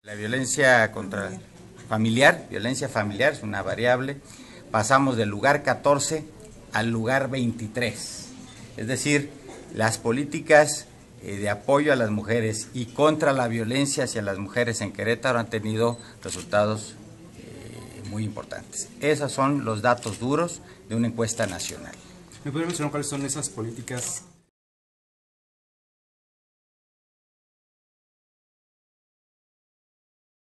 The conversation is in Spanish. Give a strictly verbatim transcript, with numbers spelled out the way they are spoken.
La violencia contra familiar, violencia familiar es una variable, pasamos del lugar catorce al lugar veintitrés, es decir, las políticas eh, de apoyo a las mujeres y contra la violencia hacia las mujeres en Querétaro han tenido resultados eh, muy importantes. Esos son los datos duros de una encuesta nacional. ¿Me puede mencionar cuáles son esas políticas